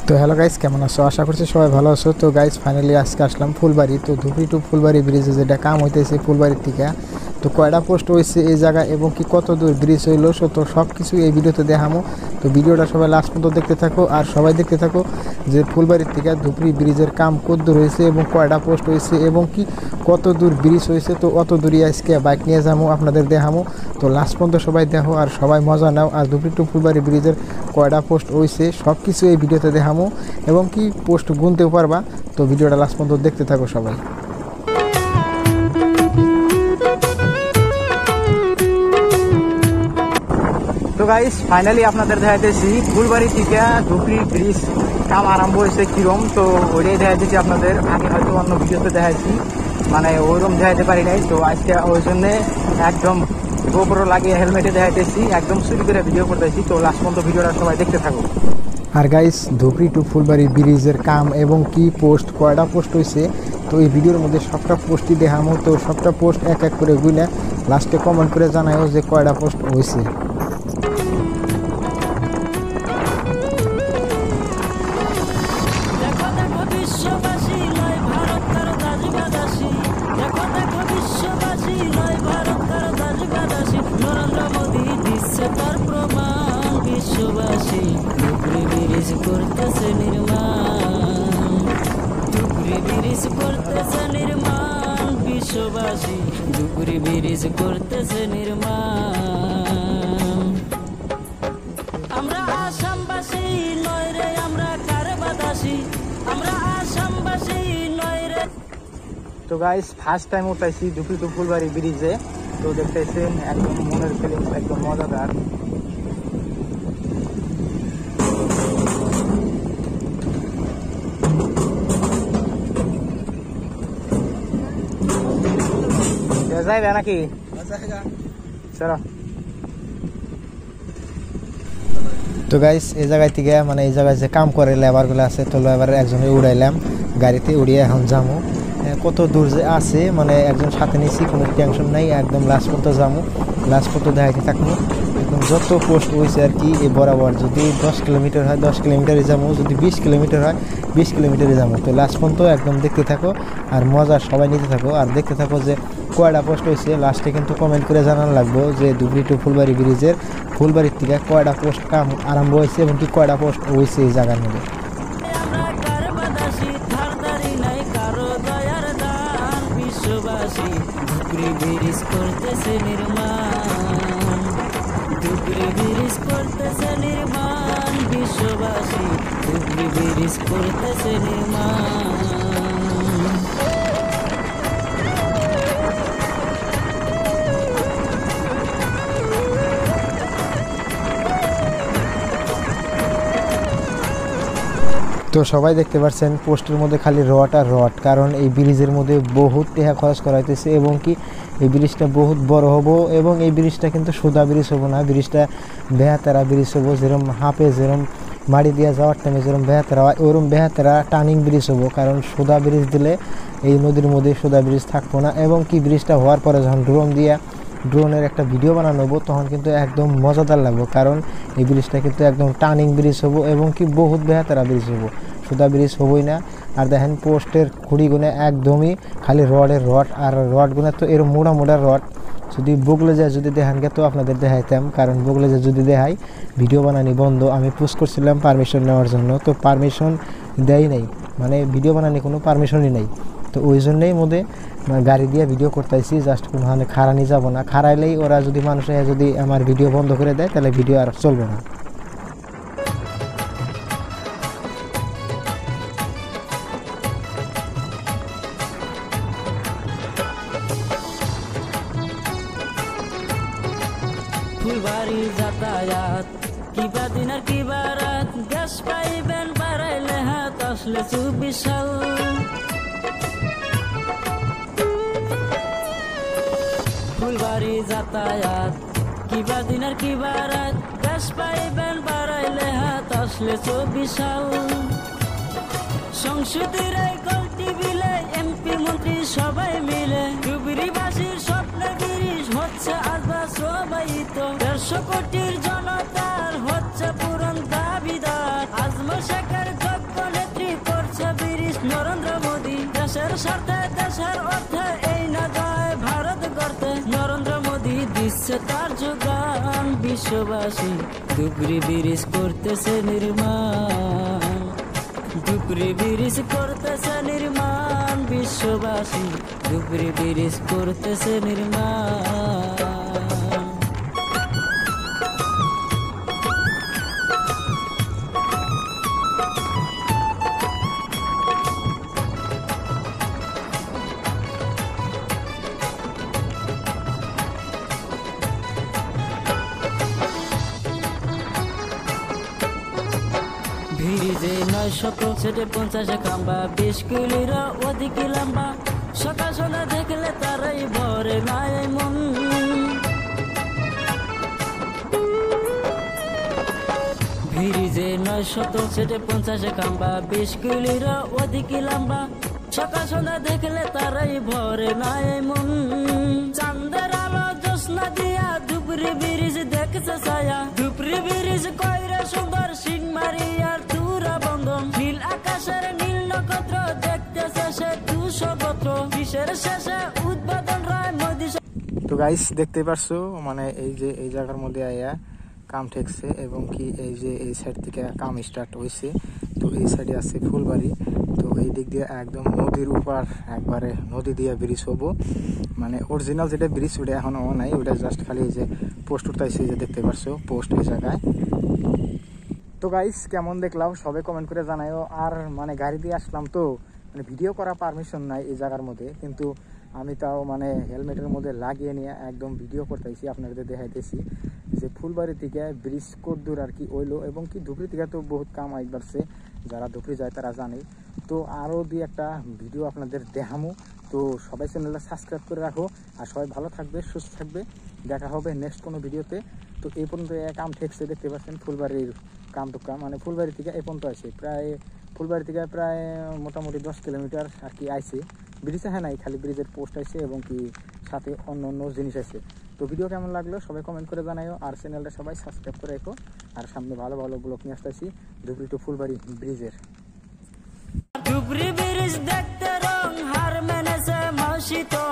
তো hello guys, কেমন আছো? আশা করছি সবাই ভালো আছো। তো গাইস ফাইনালি আজকে আসলাম ফুলবাড়ি। তো ধুবড়ি টু ফুলবাড়ি ব্রিজে যেটা কাম হইতেছে ফুলবাড়ির থেকে, তো কয়টা পোস্ট হয়েছে এই জায়গায় এবং কি কত দূর ব্রিজ হইলো, তো সব কিছু এই ভিডিওতে দেখামো। তো ভিডিওটা সবাই লাস্ট পর্যন্ত দেখতে থাকো আর সবাই দেখতে থাকো যে ফুলবাড়ির থেকে ধুবড়ি ব্রিজের কাম কত দূর হয়েছে এবং কয়টা পোস্ট হয়েছে এবং কি কত দূর ব্রিজ হয়েছে। তো অত দূরই আজকে বাইক নিয়ে যাবো, আপনাদের দেখামো। তো লাস্ট পর্যন্ত সবাই দেখো আর সবাই মজা নাও। আর ধুবড়ি টু ফুলবাড়ি ব্রিজের কয়টা পোস্ট হয়েছে সব কিছু এই ভিডিওতে দেখামো এবং কি পোস্ট গুনতেও পারবা। তো ভিডিওটা লাস্ট পর্যন্ত দেখতে থাকো সবাই। তো গাইস ফাইনালি আপনাদের দেখাইতেছি ফুলবাড়ি থেকে ধুবড়ি ব্রিজ কাম আরম্ভ হয়েছে কিরম। তো ওইটাই দেখাইতেছি আপনাদের। আগে হয়তো অন্য ভিডিওতে দেখাইছি, মানে ওইরকম দেখাইতে পারি নাই। তো আজকে ওই জন্যে একদম গোপ্রো লাগিয়ে হেলমেটে দেখাইতেছি, একদম চুরি করে ভিডিও করতেছি। তো লাস্ট পর্যন্ত ভিডিওটা সবাই দেখতে থাকো। আর গাইস ধুবড়ি টু ফুলবাড়ি ব্রিজের কাম এবং কি পোস্ট কয়টা পোস্ট হয়েছে, তো এই ভিডিওর মধ্যে সবটা পোস্টই দেখামো। তো সবটা পোস্ট এক এক করে গুনে লাস্টে কমেন্ট করে জানাইও যে কয়টা পোস্ট হয়েছে। বিশ্ববাসী ধুবড়ি ব্রিজ করতেছে নির্মাণ, ধুবড়ি ব্রিজ করতেছে নির্মাণ, বিশ্ববাসী ধুবড়ি ব্রিজ করতেছে নির্মাণ। আমরা আসামবাসী নয় রে, আমরা কারবাদাসী, আমরা আসামবাসী নয় রে। তো গাইস ফার্স্ট টাইম উঠাইছি ধুবড়ি টু ফুলবাড়ি ব্রিজে। তো দেখতেছেন একদম মনের ফিলিংস একদম মজাদার। যাইবে নাকি? চলো। তো গাইস এই জায়গায় থেকে মানে এই জায়গায় যে কাম করে লেবারগুলো আছে, তো লেবারের একজনে উড়াইলাম গাড়িতে, উড়িয়ে এখন যাবো। কত দূর যে আছে মানে একজন সাথে নিয়েছি, কোনো টেনশন নাই, একদম লাস্ট পর্যন্ত যাবো, লাস্ট পর্যন্ত দেখাইতে থাকবো। এখন যত পোস্ট হয়েছে আর কি এই বরাবর, যদি 10 কিলোমিটার হয় 10 কিলোমিটারে যাবো, যদি 20 কিলোমিটার হয় 20 কিলোমিটারে যাবো। তো লাস্ট পর্যন্ত একদম দেখতে থাকো আর মজা সবাই নিতে থাকো আর দেখতে থাকো যে কয়টা পোস্ট হয়েছে। লাস্টে কিন্তু কমেন্ট করে জানানো লাগবো যে ধুবড়ি টু ফুলবাড়ি ব্রিজের ফুলবাড়ির থেকে কয়টা পোস্ট কাম আরম্ভ হয়েছে এবং কি কয়টা পোস্ট হয়েছে এই জায়গার মধ্যে। ধুবড়ি ব্রিজ করতেছে নির্মাণ, ধুবড়ি ব্রিজ করতেছে নির্মাণ, বিশ্ববাসী ধুবড়ি ব্রিজ করতেছে নির্মাণ। তো সবাই দেখতে পাচ্ছেন পোস্টের মধ্যে খালি রড আর রড, কারণ এই ব্রিজের মধ্যে বহুত টাকা খরচ করা হইতেছে এবং কি এই ব্রিজটা বহুত বড় হবো এবং এই ব্রিজটা কিন্তু সোজা ব্রিজ হবো না, ব্রিজটা বেহাতেরা ব্রিজ হবো। যেরকম হাঁপে যেরকম মাড়ি দিয়ে যাওয়ার টাইমে যেরকম বেহাতেরা হয় ওরকম বেহাতেরা টার্নিং ব্রিজ হবো, কারণ সোজা ব্রিজ দিলে এই নদীর মধ্যে সোজা ব্রিজ থাকবো না। এবং কি ব্রিজটা হওয়ার পরে যখন ড্রোনের একটা ভিডিও বানানো হবো তখন কিন্তু একদম মজাদার লাগবে, কারণ এই ব্রিজটা কিন্তু একদম টার্নিং ব্রিজ হবো এবং কি বহুত বেহাতেরা ব্রিজ হবো, সোজা ব্রিজ হবোই না। আর দেখেন পোস্টের খুঁড়িগুনে একদমই খালি রডের রড, আর রডগুনে তো এরকম মোড়া মোড়া রড। যদি বগলে যায় যদি দেখান গে তো আপনাদের দেখাইতাম, কারণ বগলে যায় যদি দেখাই ভিডিও বানানি বন্ধ। আমি পোস্ট করছিলাম পারমিশন নেওয়ার জন্য, তো পারমিশন দেয় নাই, মানে ভিডিও বানানি কোনো পারমিশনই নেই। তো ওই জন্যই মধ্যে গাড়ি দিয়ে ভিডিও করতেছি, জাস্ট কোনোখানে খাড়ানি যাব না, খাড়াইলেই ওরা যদি মানুষে যদি আমার ভিডিও বন্ধ করে দেয় তাহলে ভিডিও আর চলবে না। ফুলবাড়ি যাতায়াত কিবা দিন আর কিবা রাত, গ্যাস পাইবেন বাড়াইলে হাত আসলে বিশাল। ফুলবাড়ি যাতায়াত কিবা দিন আর কিবা রাত, গ্যাস পাইবেন বাড়াইলে হাত আসলে বিশাল। সংসদের গল্টি বিলে এমপি মন্ত্রী সবাই মিলে ধুবড়িবাসীর স্বপ্ন গিরিশ হচ্ছে আজ বাস্তবায়িত। 150 কোটির জনতার হচ্ছে পূরণ দাবিদার, আজম শেখের যোগ্য দিচ্ছে তার যোগান। বিশ্ববাসী ধুবড়ি ব্রিজ করতেছে নির্মাণ, ধুবড়ি ব্রিজ করতেছে নির্মাণ। বিশ্ববাসী ধুবড়ি ব্রিজ করতেছে নির্মাণ। ব্রিজে 950 খাম্বা, 20 কিলোর অধিক লম্বা। সকাল সন্ধ্যা দেখলে তারাই ভরে নাই মন। ব্রিজে 950 খাম্বা, 20 কিলোর অধিক লম্বা। সকাল সন্ধ্যা দেখলে তারাই ভরে নাই মন। চাঁদের আলো জ্যোৎস্না দিয়া ধুবড়ি ব্রিজ দেখছে ছায়া। ধুবড়ি ব্রিজ কইরা সুন্দর সিংমারি আর তুরা বন্ধন। নীল আকাশের নীল নক্ষত্র দেখতেছে সে 200 গোত্র। কিসের শেষে উদ্বোধন রায় মোদি। তো গাইস দেখতে পারছো মানে এই যে এই জায়গার মধ্যে আয়া কাম ঠেকছে এবং কি এই যে এই সাইড থেকে কাম স্টার্ট হয়েছে। তো এই সাইডে আছে ফুলবাড়ি। তো এই দিক দিয়ে একদম নদীর উপর একবারে নদী দিয়ে ব্রিজ হবো। মানে অরিজিনাল যেটা ব্রিজ ওটা এখনো নাই, ওটা জাস্ট খালি এই যে পোস্ট উঠতেছে, যে দেখতে পারছো পোস্ট এই জায়গায়। তো গাইস কেমন দেখলাম সবাই কমেন্ট করে জানাইও। আর মানে গাড়ি দিয়ে আসলাম তো মানে ভিডিও করা পারমিশন নাই এই জায়গার মধ্যে, কিন্তু আমি তাও মানে হেলমেটের মধ্যে লাগিয়ে নিয়ে একদম ভিডিও করতেছি, আপনাদের দেখাইতেছি যে ফুলবাড়ি থেকে ব্রিজ কত দূর আর কি ওইলো। এবং কি ধুবড়ি থেকে তো বহুত কাম আই বাড়ছে, যারা ধুবড়ি যায় তারা জানে। তো আরও দুই একটা ভিডিও আপনাদের দেখামো। তো সবাই চ্যানেলটা সাবস্ক্রাইব করে রাখো আর সবাই ভালো থাকবে, সুস্থ থাকবে। দেখা হবে নেক্সট কোনো ভিডিওতে। তো এই পর্যন্ত কাম ঠেকছে, দেখতে পাচ্ছেন ফুলবাড়ির কাম টুকা মানে ফুলবাড়ি থেকে এই পর্যন্ত আছে প্রায়, ফুলবাড়ি থেকে প্রায় মোটামুটি 10 কিলোমিটার আর কি আইছে। ব্রিজে হ্যাঁ নাই, খালি ব্রিজের পোস্ট আছে এবং কি সাথে অন্য অন্য জিনিস আছে। তো ভিডিও কেমন লাগলো সবাই কমেন্ট করে জানাইও আর চ্যানেলটা সবাই সাবস্ক্রাইব করে রাখো। আর সামনে ভালো ভালো ব্লগ নিয়ে আসতেছি ধুবড়ি টু ফুলবাড়ি ব্রিজের। ধুবড়ি ব্রিজ দেখতে রং হার মেনেছে মাসি তো